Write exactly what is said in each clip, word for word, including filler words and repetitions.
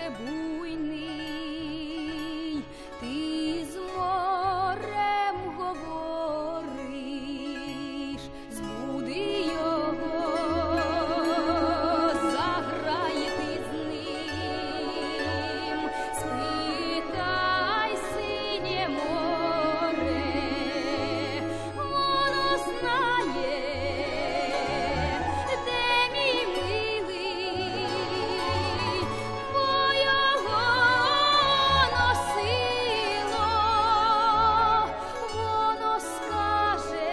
дуже буйний, ти з морем говориш, збуди його, заграй ти з ним, спитай синє море, воно знає, де мій милий, бо його носило, воно скаже,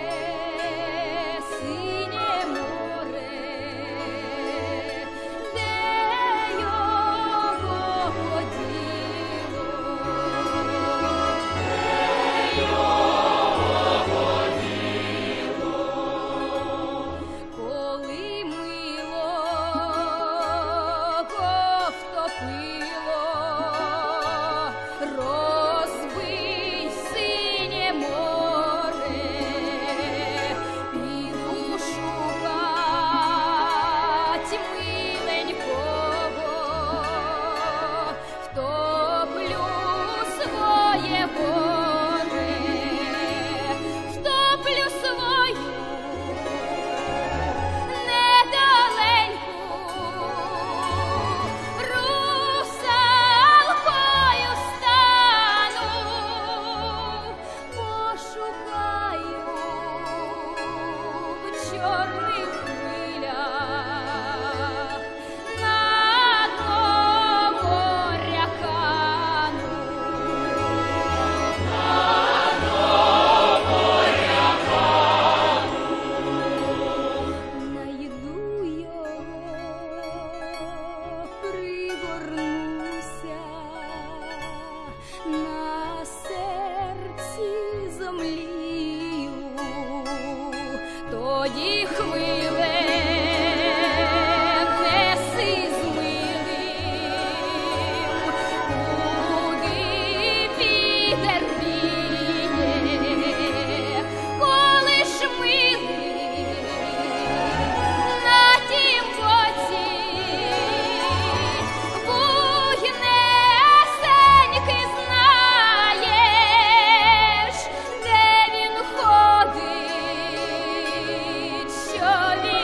синє море, де його поділо. Коли мило втопило, розбий синє море, піду шукать миленького, втоплю своє горе, втоплю свою недаленьку, русалкою стану, пошукаю в чорних хвилях, на дно моря кану. Найду його, пригорнуся, на серці зомлію, тоді хвиле неси з милим, куди вітер віє, коли ж милий на тім боці вугнесеньки знаєш, де він ходить, що він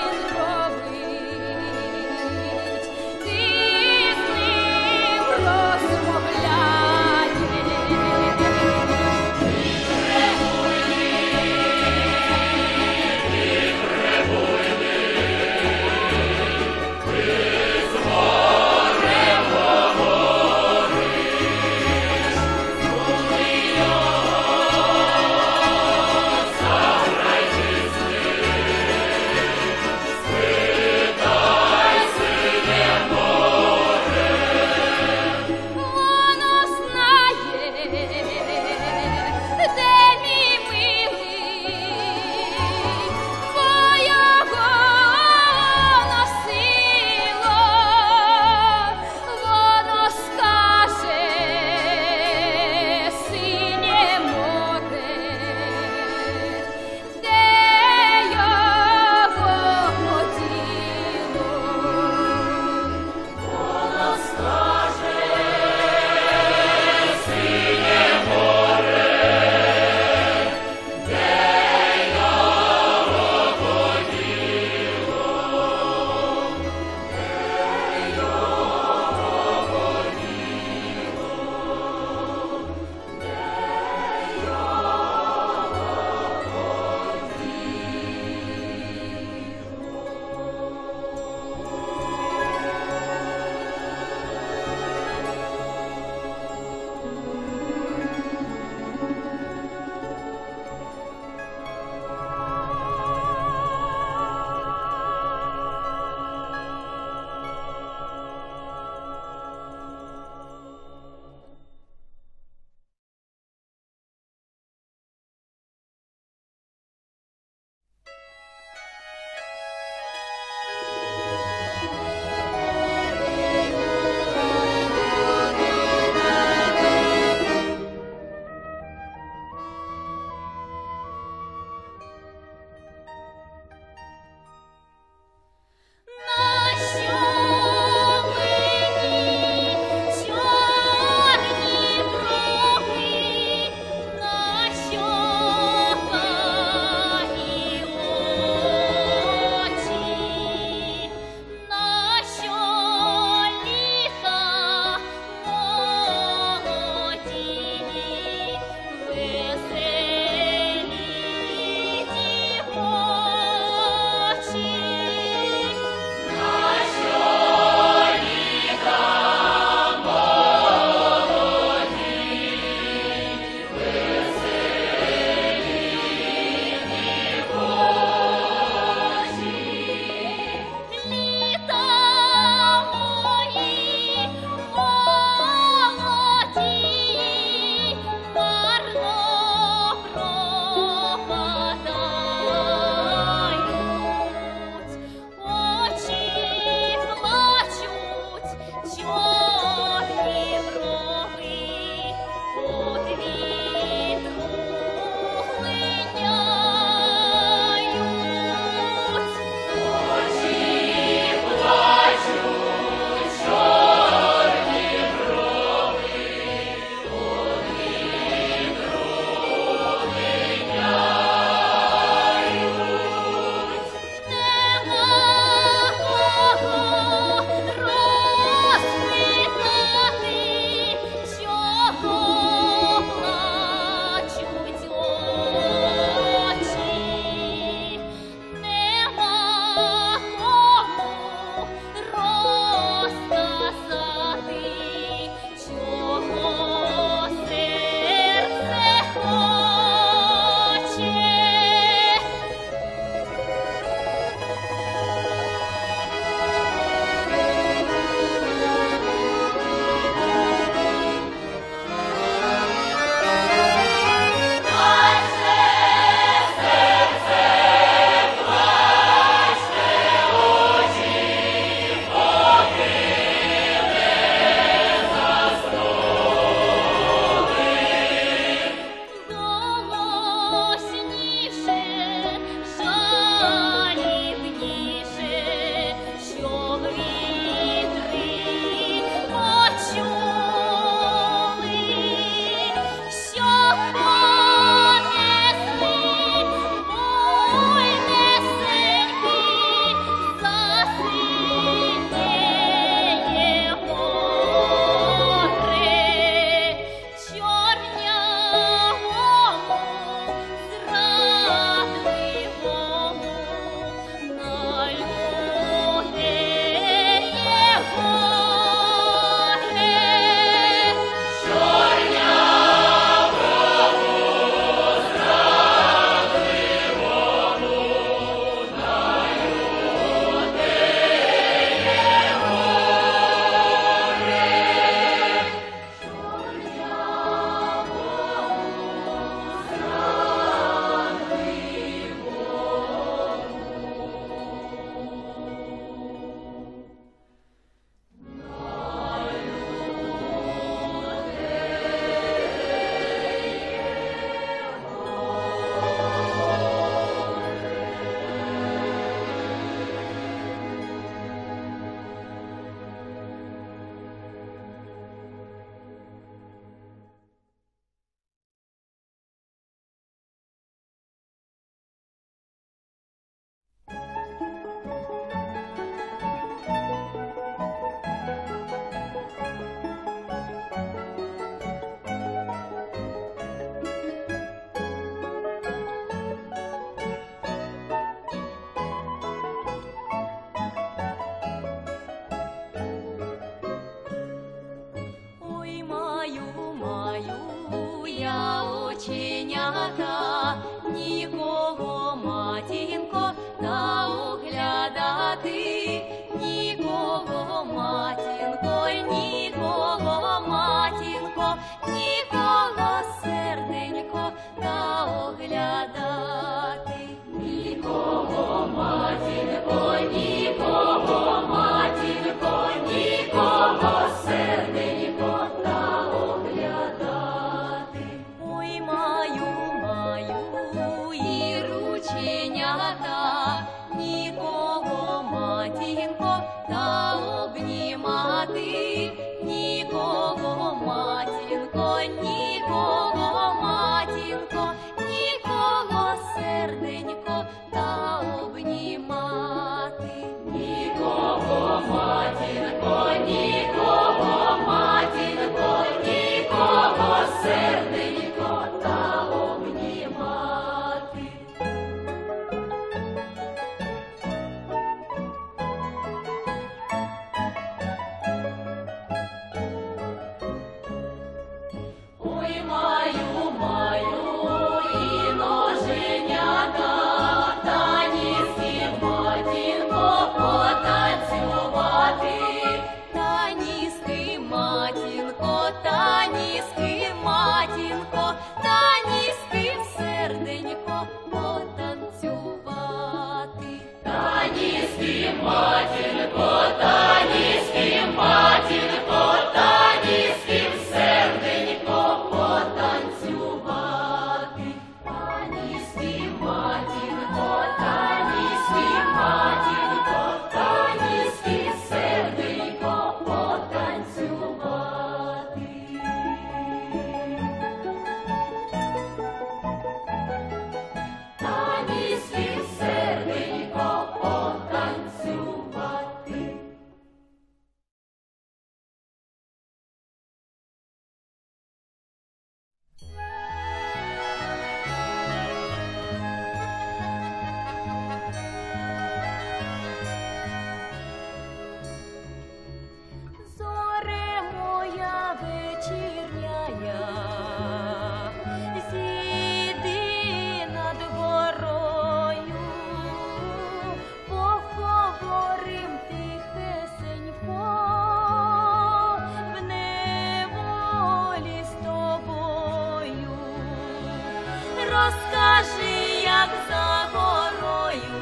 Розкажи, як за горою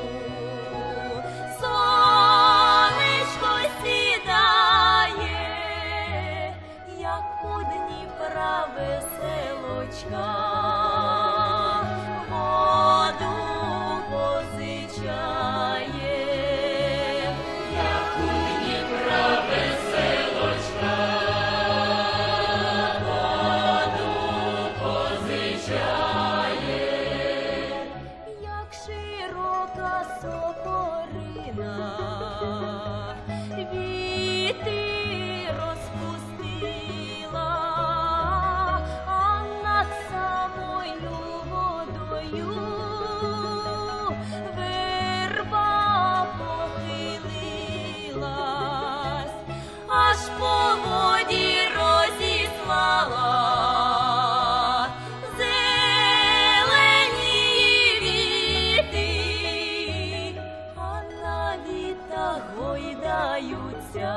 сонечко сідає, як у Дніпра веселочка воду позичає, як у Дніпра веселочка воду позичає. Широка сокорина віти розпустила, а над самою водою верба похилилась, аж по воді розіслала гойдаються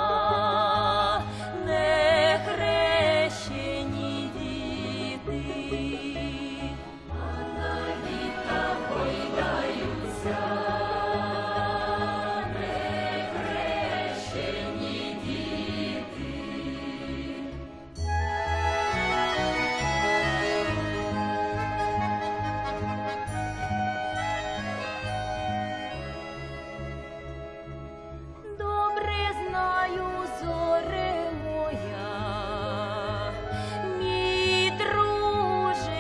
нехрещені діти, а на літа гойдаються нехрещені діти. Знаю, зоре моя, мій друже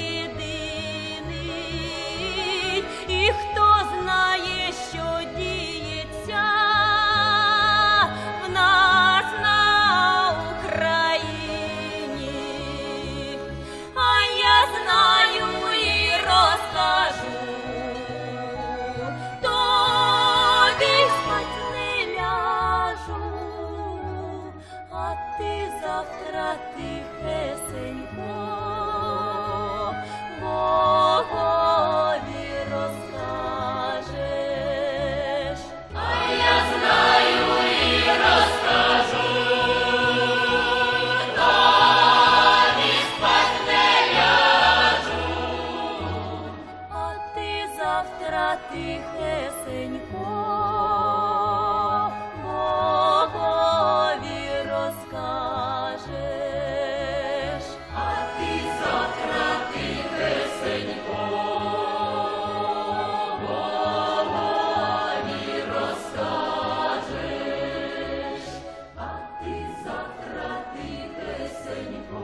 єдиний, і хто знає, що діється в нас на Україні, а я знаю і розкажу тобі спать не ляжу. А ти завтра тихесенько Богові розкажеш. А я знаю і розкажу, тобі спать не ляжу. А ти завтра тихесенько Богові розкажеш, а ти завтра тихесенько Богові розкажеш, а ти завтра тихесенько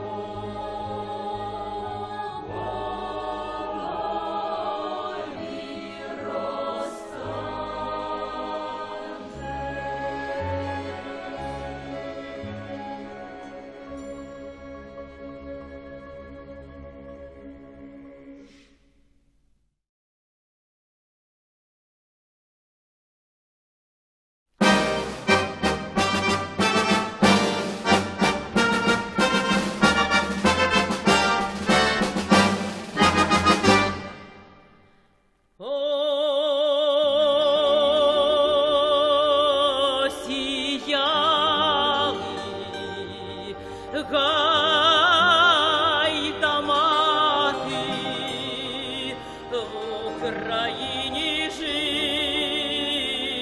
Богові Україні жити.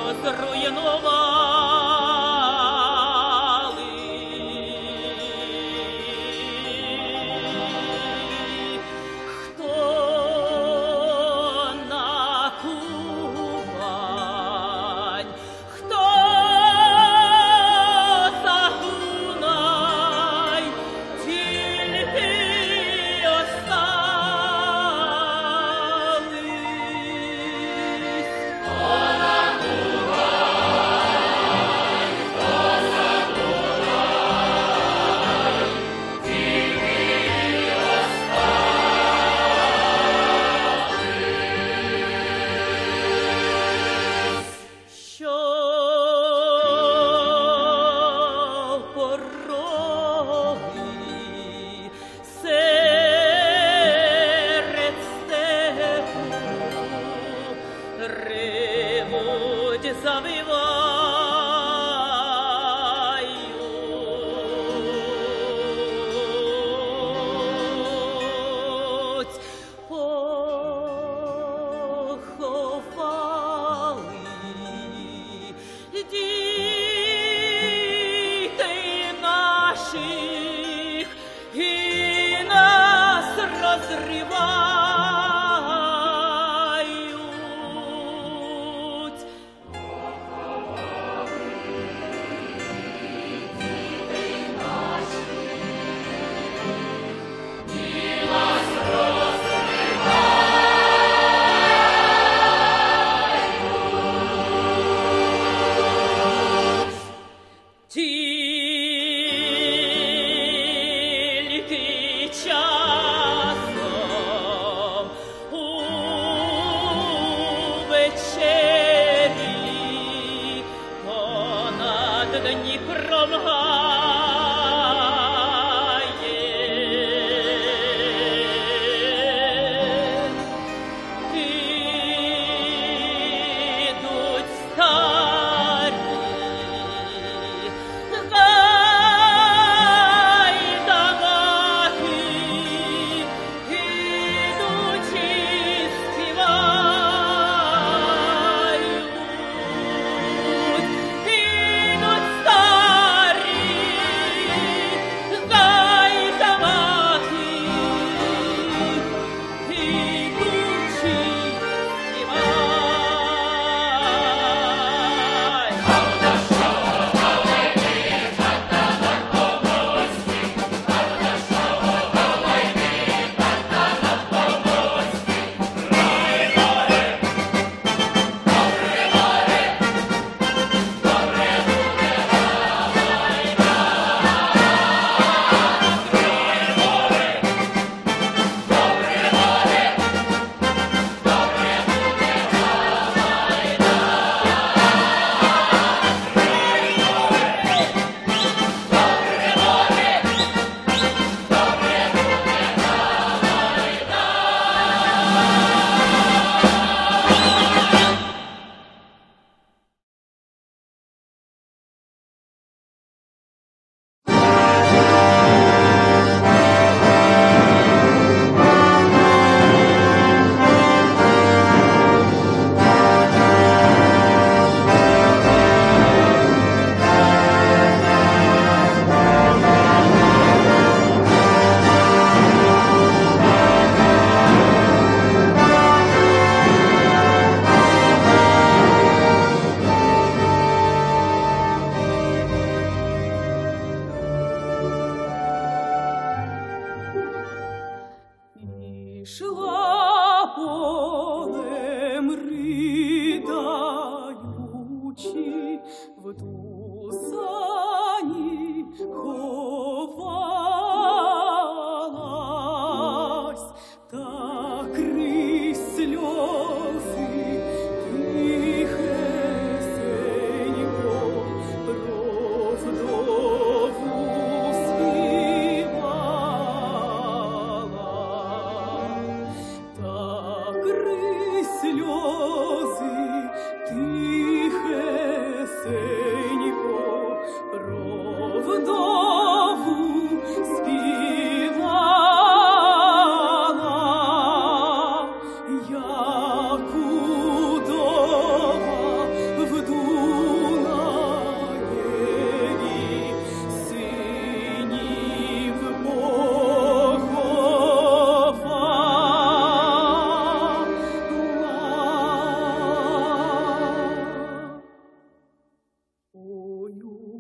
сльози, тихесенько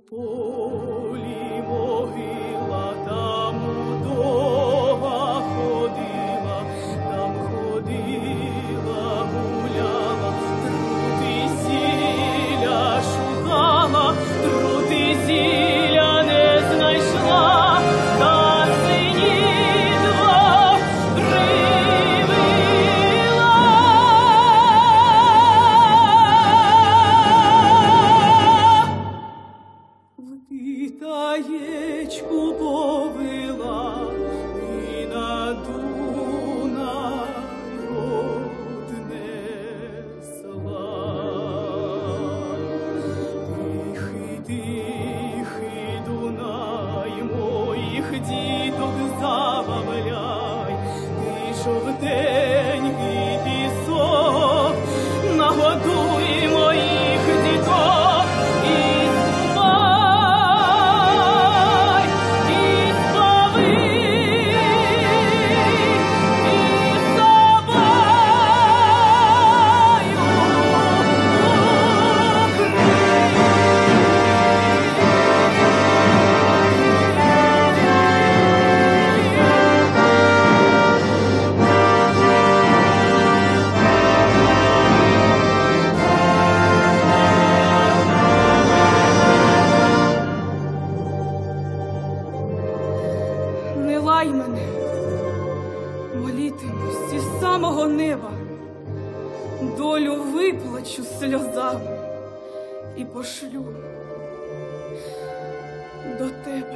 полі могила, там удова ходила, там ходила, гуляла, труд і зілля шукала, труд і зілля не знайшла, та сині двох привела. Таєчку повела і на Дунай однесла. Тихий, тихий Дунай, моїх діток забавляй, пішов день і пісок, нагодуй моїх діток і мене, молітимусь із самого неба, долю виплачу сльозами і пошлю до тебе.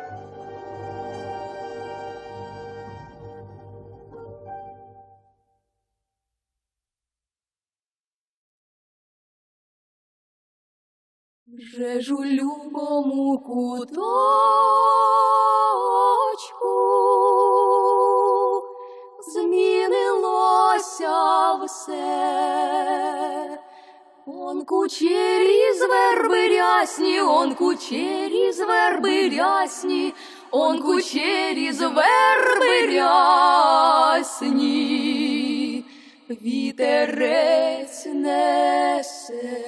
Вже ж у любому куточку змінилося все. Он кучері з верби рясні, он кучері з верби рясні, он кучері з верби рясні, вітерець несе.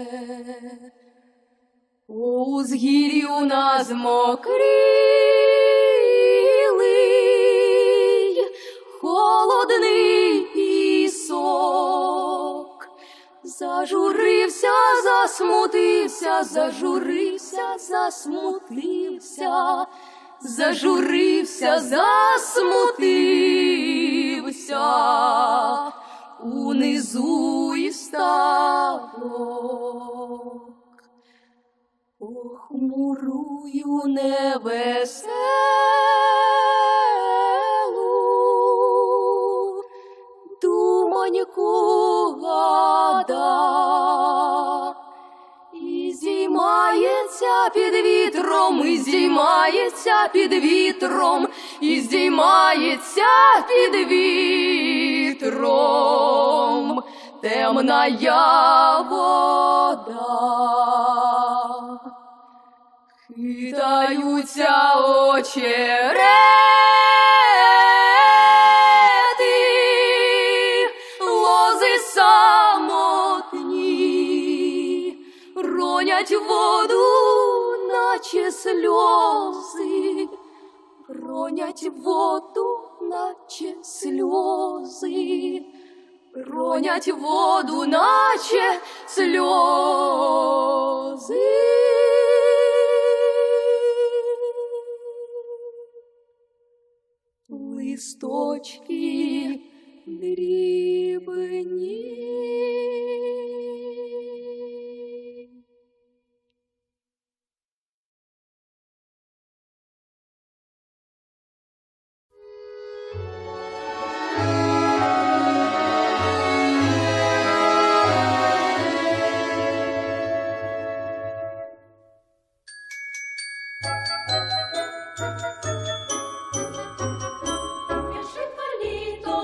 По узгір'ю нас мокрілий, холодний пісок. Зажурився, засмутився, зажурився, засмутився, зажурився, засмутився, унизу і ставок. Похмурую невеселу думоньку гада, і здіймається під вітром, і здіймається під вітром, і здіймається під вітром темна я вода. Хитаються очерети, лози самотні, ронять воду, наче сльози, ронять воду, наче сльози, ронять воду, наче сльози. Листочки дрібні. Як швидко літо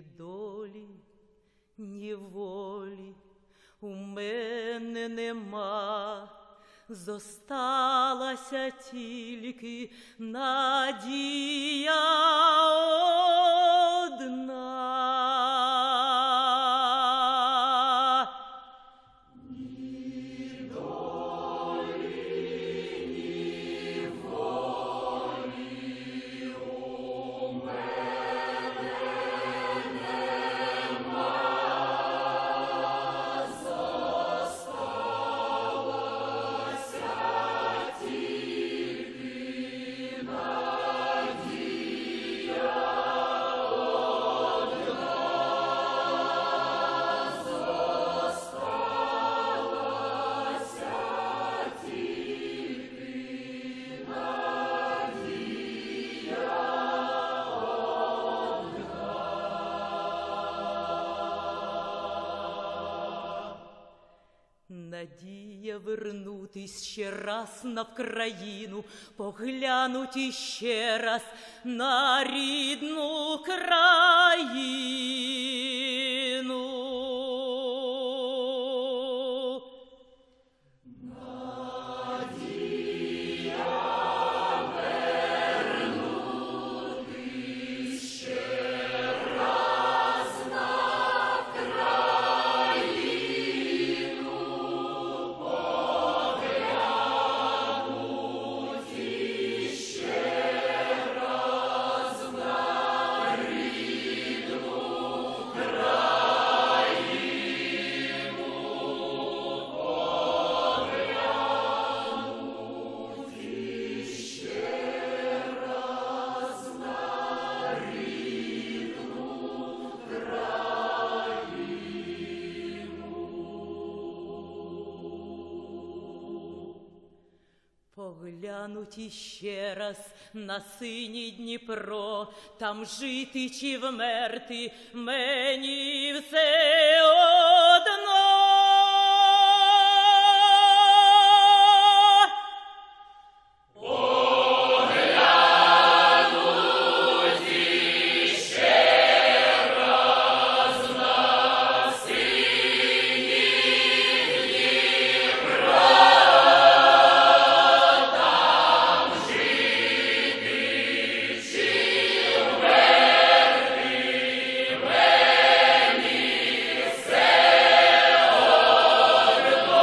долі, ні волі у мене нема, зосталася тільки надія одна. Ні долі, ні волі у мене нема, зосталася тільки надія одна. Зосталася тільки надія одна. Надія вернутись ще раз на Вкраїну, поглянуть іще раз на рідну країну. Надія вернутись ще раз на Вкраїну, поглянуть іще раз на рідну країну, поглянуть іще раз на рідну країну. Поглянуть іще раз на синій Дніпро, там жити чи вмерти мені все одно. Поглянуть іще раз на синій Дніпро, там жити чи вмерти мені все одно.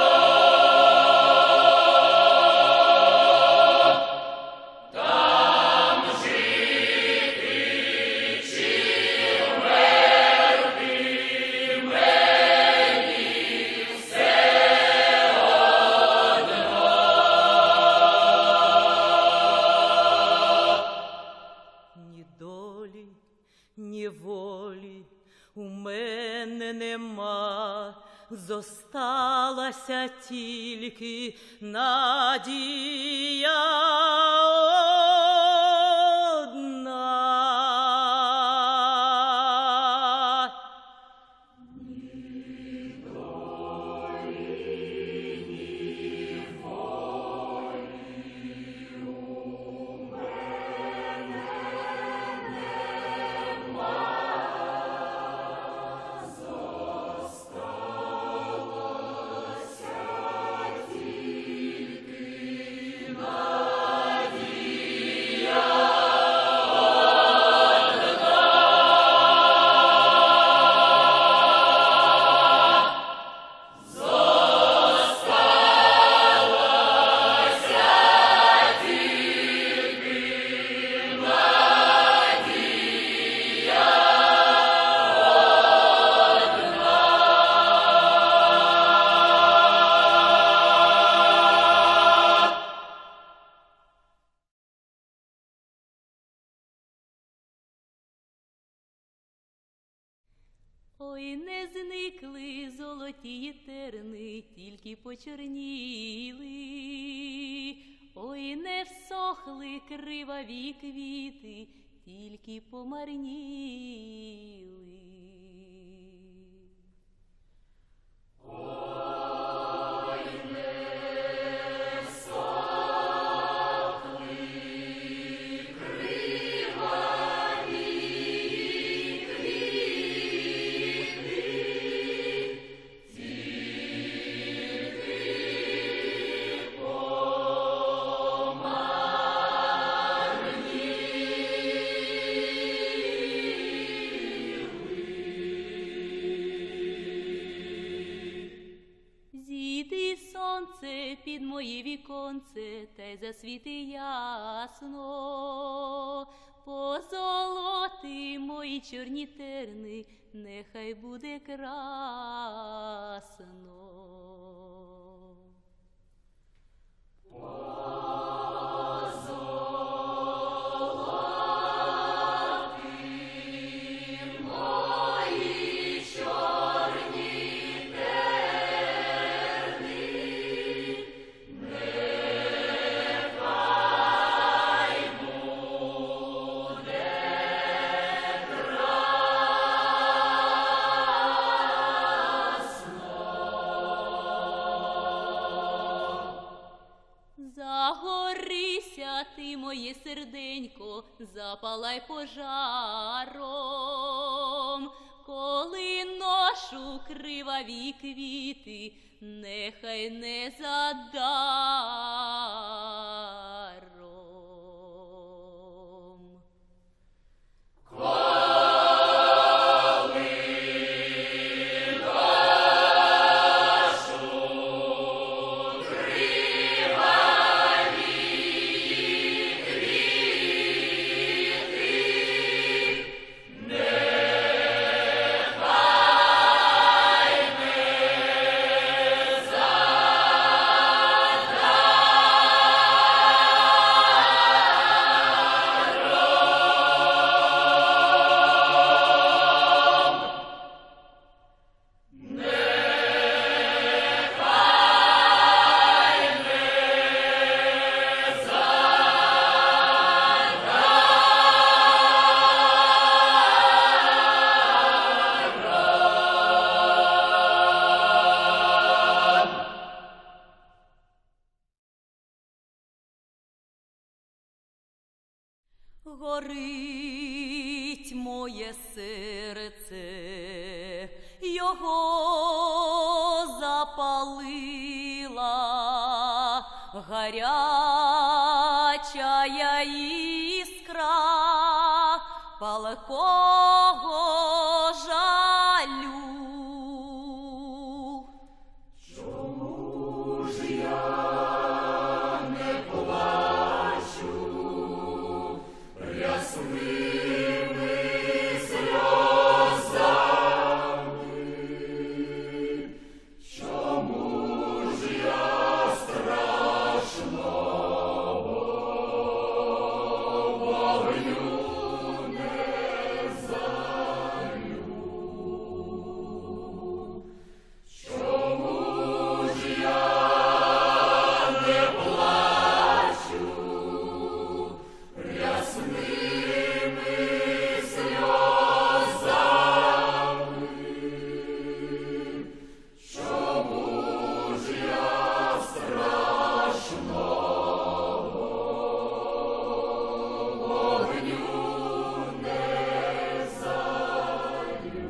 Там жити чи вмерти мені все одно. Ні долі, ні волі у мене нема, зосталася тільки надія одна. Ні долі, ні волі у мене нема, зосталася тільки надія Ой, не зникли золоті терни, тільки почорніли. Ой, не всохли криваві квіти, тільки помарніли. Ой, не всохли криваві квіти, вийде під моє віконце, та й засвіти ясно. Позолоти мої чорні терни, нехай буде красно. Загорися ти, моє серденько, запалай пожаром, коли ношу криваві квіти, нехай не задаром. Горить моє серце, його запалила гарячая іскра палкого жалю. Чому ж я не плачу рясними сльозами? Чому ж я страшного вогню не залю? Чому ж я не плачу рясними сльозами? Чому ж я страшного вогню не залю?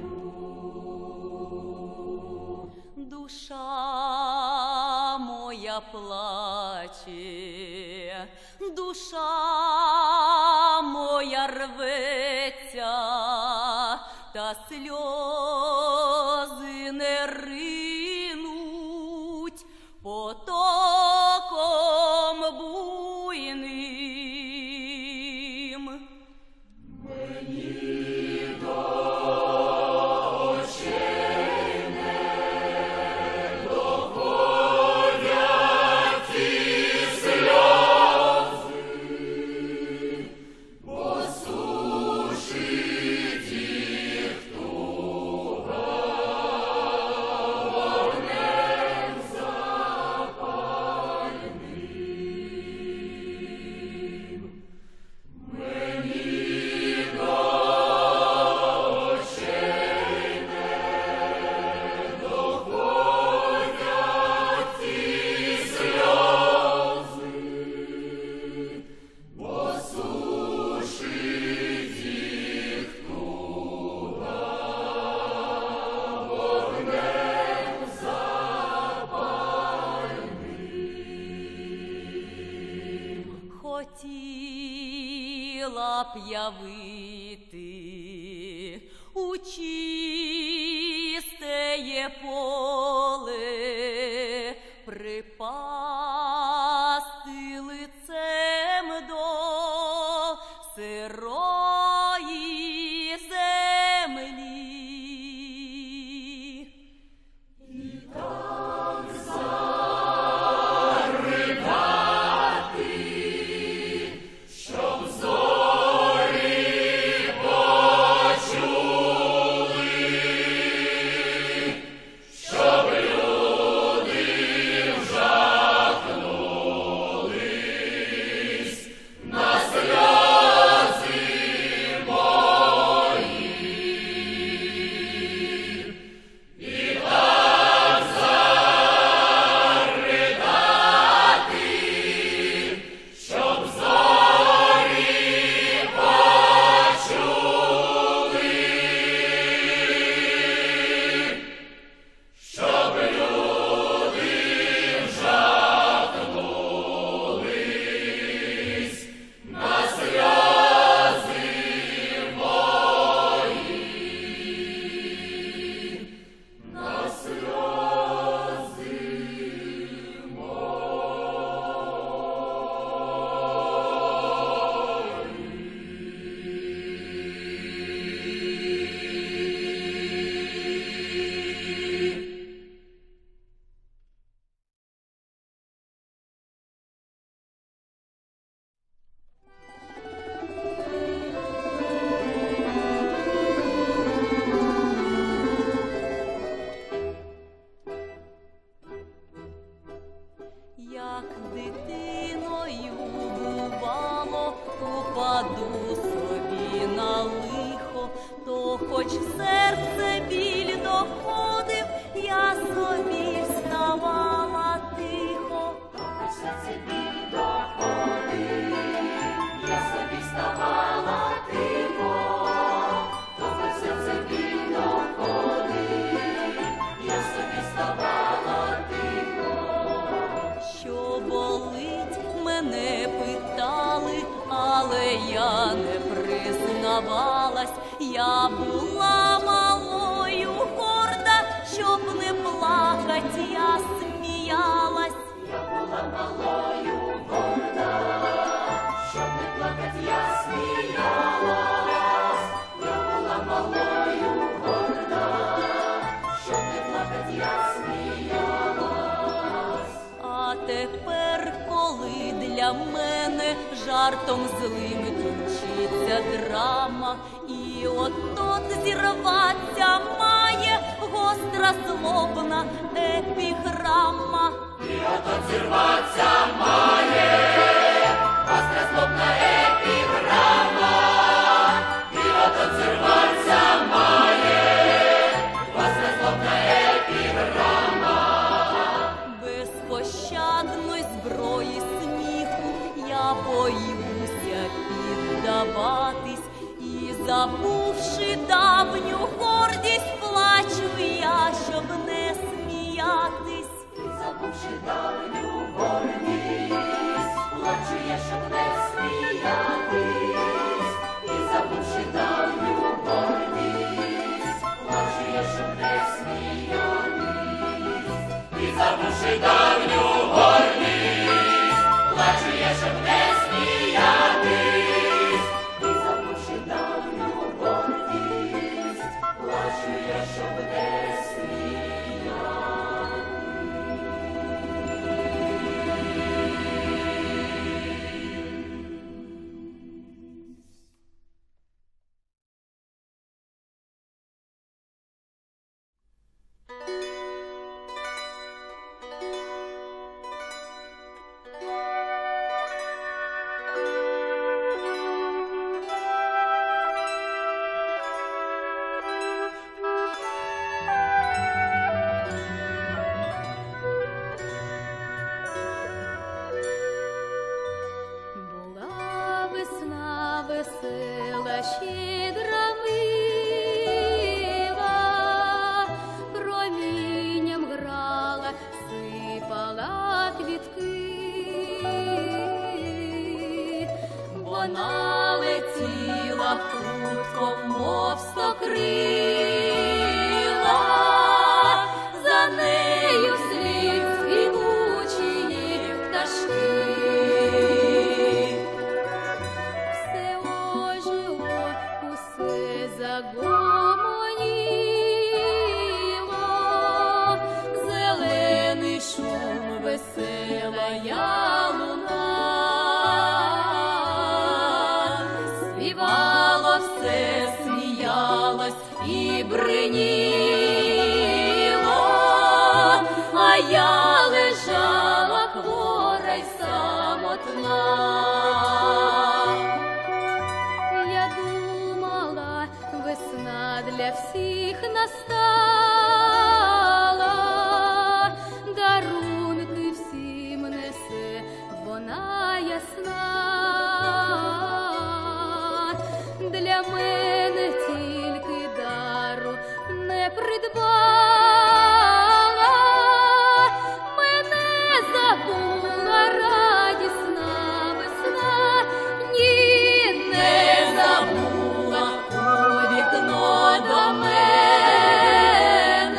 Душа моя плаче, душа моя рветься, та сльози не ринуть потоком буйним. Мені до очей не доходять ті сльози, бо сушить їх туга вогнем запальним. Мені до очей не доходять ті сльози, бо сушить їх туга вогнем запальним. Хотіла б я вийти у чистеє поле, припасти кладу собі на лихо, то хоч серце біль доходив, я собі вставала тихо. То хоч серце біль доходив, я собі вставала тихо. То хоч серце біль доходив, я собі вставала тихо. Що болить, мене питали, але я не признавалась. Я була малою горда, щоб не плакать, я сміялась. Я була малою горда, щоб не плакать, я сміялась. Я була малою горда, щоб не плакать, я сміялась. А тепер, коли для мене жартом злим кінчиться драма, і от-от зірваться має гостра злобна епіграма. І от-от зірваться має гостра злобна епіграма. І от-от зірваться має гостра злобна епіграма. Безпощадної зброї сміху я боюся піддаватись, і, забувши давню гордість, плачу я, щоб не сміятись. І забувши давню гордість, плачу я, щоб не сміятись. І забувши давню гордість, плачу я, щоб не сміятись. І забувши давню гордість, плачу я, щоб не сміятись. І забувши давню гордість, плачу я, щоб не Була весна весела, щедра, мила, промінням грала, сипала квітки. Вона летіла хутко, мов стокрила, за нею вслід співучі пташки. Все ожило, усе загомоніло, зелений шум, весела луна. Співало все, сміялось і бриніло, а я лежала хвора й самотна. Я думала, весна для всіх настала, дарунки всім несе вона ясна. Для мене тільки дару не придбала, мене забула радісна весна. Ні, не забула у вікно до мене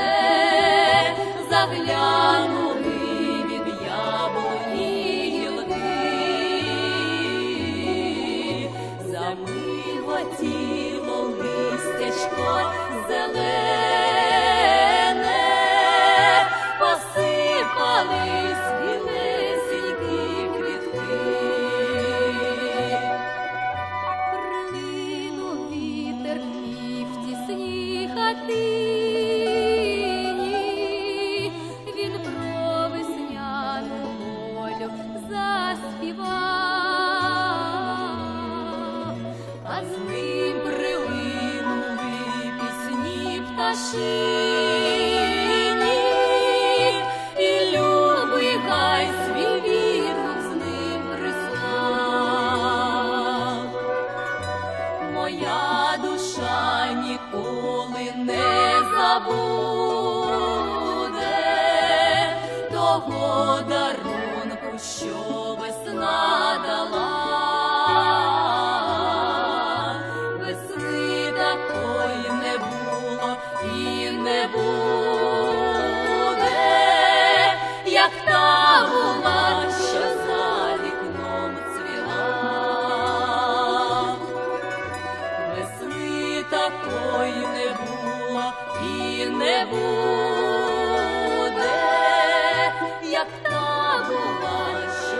того дарунку, що весна дала. Весни такої не було і не буде, як та була, що за вікном цвіла. Весни такої не було і не буде, як та була,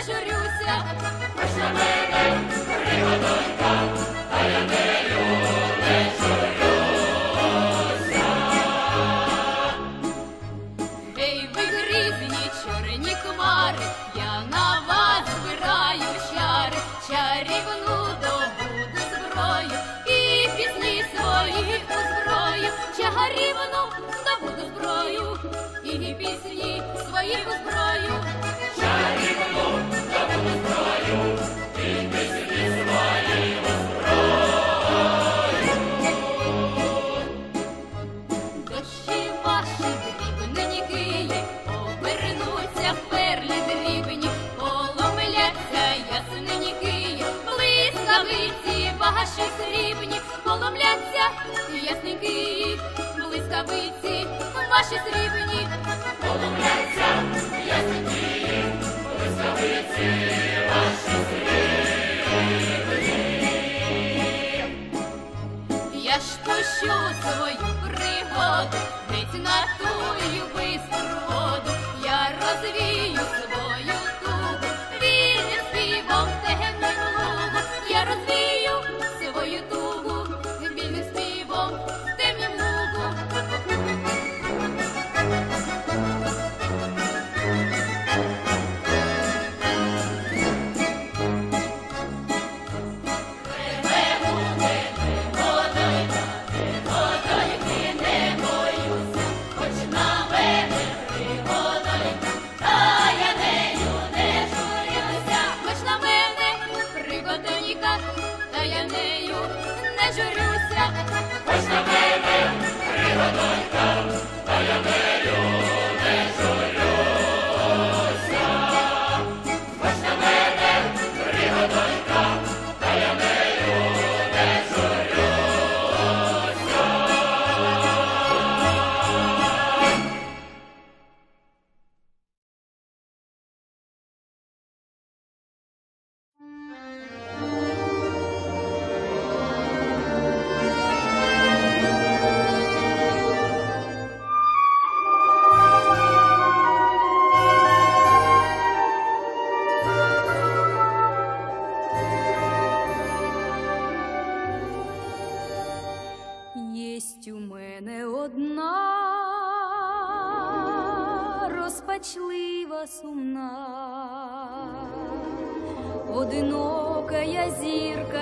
журюся. Хоч на мене пригодонька, та я нею не журюся. Ей, ви грізні чорні хмари, я на вас збираю чари, чарівну добуду зброю і пісні свої у зброю, чарівну добуду зброю і пісні свої у зброю. Чарівну добуду зброю і пісні свої у зброю. Дощі ваші дрібнені киї обернуться в перлі дрібні, поломляться яснені киї, блискавиці ваші срібні, поломляться ясні киї, блискавиці ваші срібні. Полумляться ясні киї, блискавиці ваші срібні. Я ж пущу свою пригоду, геть на тую бистру воду, я розвію свою тугу, вільним співом темним лугу, я розвію свою тугу, вільним співом темним лугу. Хоч на мене пригодонька, та я нею не журюся. Хоч на мене пригодонька, та я нею не журюся. Хоч на мене пригодонька, та я нею не журюся. Хоч на мене пригодонька, та я нею не журюся. Єсть у мене одна розпачлива сумна, одинокая зірка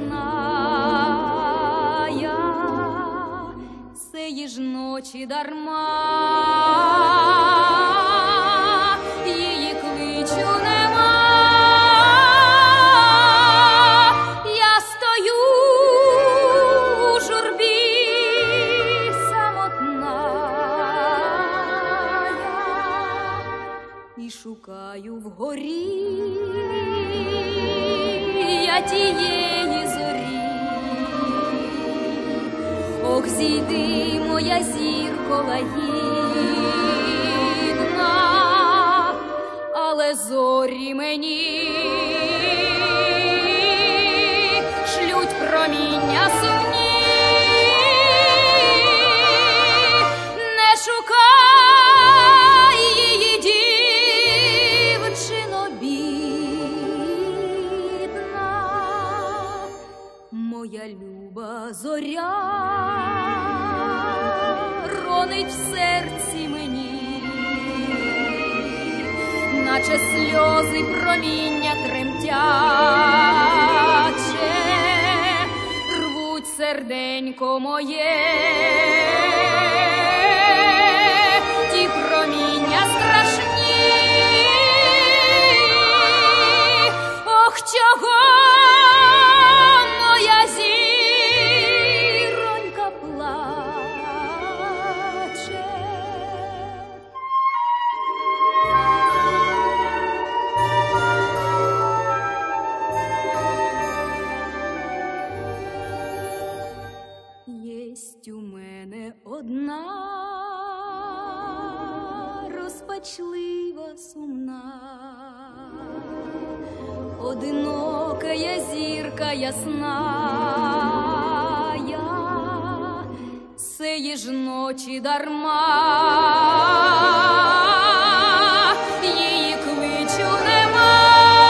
ясная, сеї ж ночі дарма, її кличу нема. Я стою у журбі самотна і шукаю вгорі я тієї зорі. Ох, зійди, моя зірко лагідна, але зорі мені шлють проміння сумні. Не шукай її, дівчино бідна, моя люба зоря ронить в серці мені, наче сльози проміння тремтяче, рвуть серденько моє, ті проміння страшні. Ох, чого моя зіронька плаче? Єсть у мене одна розпачлива сумна, одинокая зірка ясная, сеї ж ночі дарма, її кличу нема.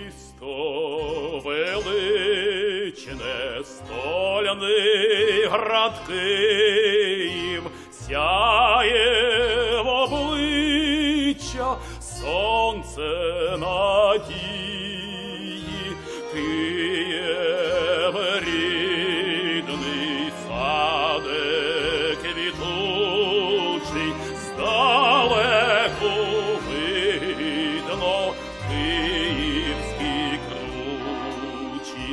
Місто величне, стольний град Київ, сяє в обличчя сонце надії. Київ рідний, саде квітучий, здалеку видно київські кручі.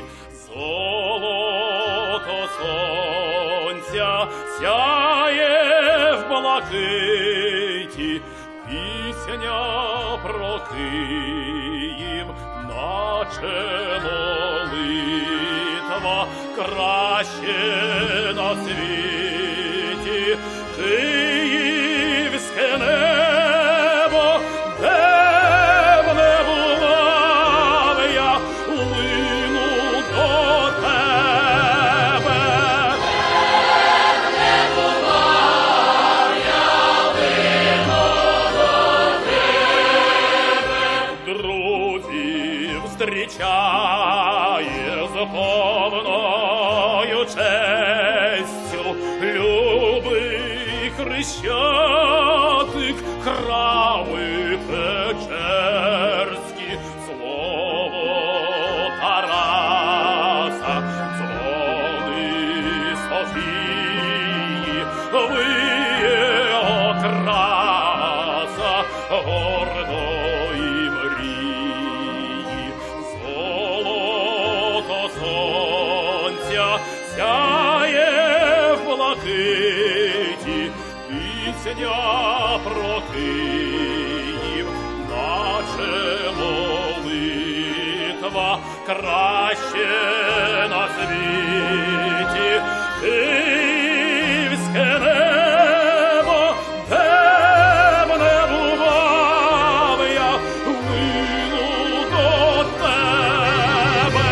Золото сонця сяє в блакиті, пісня про Київ, наче молитва, краще на світі. Київське небо, де б не бував я, лину до тебе. Де б не бував я, лину до тебе. Друзів зустрічає з повною честю, любий Хрещатик, храми печерські, слово Тараса, дзвони Софії, виє окраса гордої мрії. Золото сонця сяє в блакиті, пісня про Київ, наче молитва, краще на світі. Київське небо, де б не бував я, лину до тебе.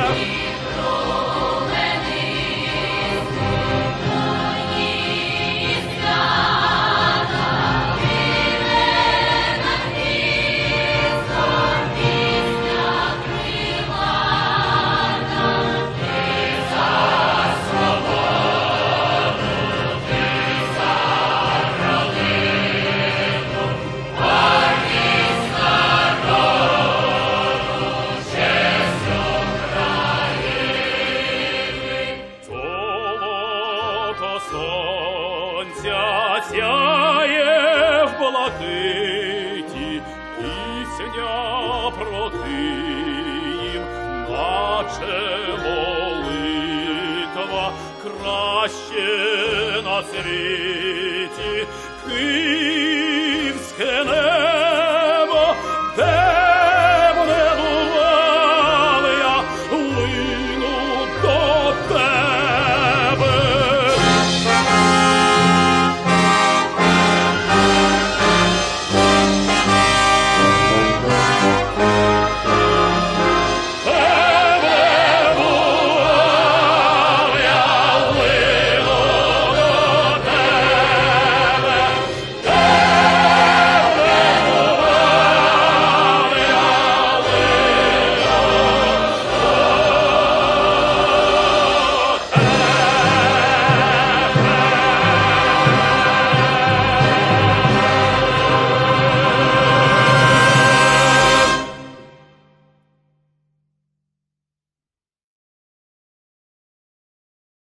Золото сонця сяє в блакиті, пісня про Київ, наче молитва, краще на світі. Київське небо,